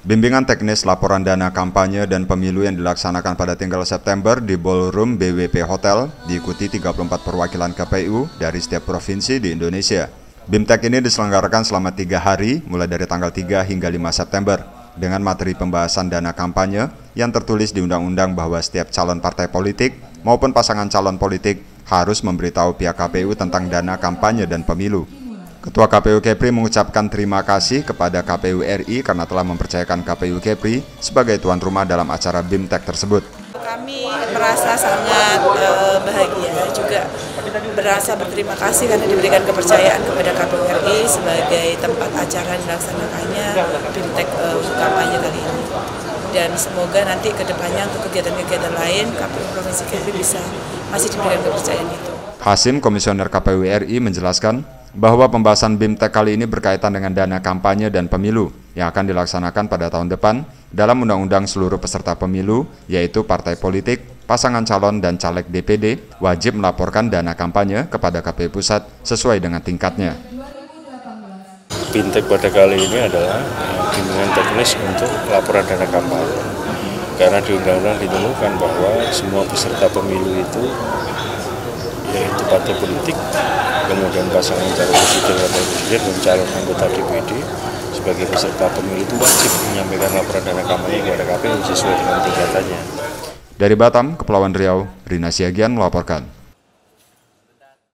Bimbingan teknis laporan dana kampanye dan pemilu yang dilaksanakan pada tanggal September di Ballroom BWP Hotel diikuti 34 perwakilan KPU dari setiap provinsi di Indonesia. BIMTEK ini diselenggarakan selama 3 hari, mulai dari tanggal 3 hingga 5 September, dengan materi pembahasan dana kampanye yang tertulis di Undang-Undang bahwa setiap calon partai politik maupun pasangan calon politik harus memberitahu pihak KPU tentang dana kampanye dan pemilu. Ketua KPU Kepri mengucapkan terima kasih kepada KPU RI karena telah mempercayakan KPU Kepri sebagai tuan rumah dalam acara BIMTEK tersebut. Kami merasa sangat bahagia, juga berasa berterima kasih karena diberikan kepercayaan kepada KPU RI sebagai tempat acara dilaksanakannya BIMTEK kampanye kali ini. Dan semoga nanti ke depannya untuk kegiatan-kegiatan lain KPU Provinsi Kepri bisa masih diberikan kepercayaan itu. Hasim, Komisioner KPU RI, menjelaskan bahwa pembahasan BIMTEK kali ini berkaitan dengan dana kampanye dan pemilu yang akan dilaksanakan pada tahun depan dalam Undang-Undang seluruh peserta pemilu, yaitu partai politik, pasangan calon, dan caleg DPD wajib melaporkan dana kampanye kepada KPU Pusat sesuai dengan tingkatnya. BIMTEK pada kali ini adalah bimbingan teknis untuk laporan dana kampanye. Karena di Undang-Undang ditentukan bahwa semua peserta pemilu itu yaitu partai politik, kemudian pasangan calon presiden, wakil presiden, dan calon anggota DPD sebagai peserta pemilu itu wajib menyampaikan laporan dana kampanye kepada KPU sesuai dengan tingkatannya. Dari Batam, Kepulauan Riau, Rina Siagian melaporkan.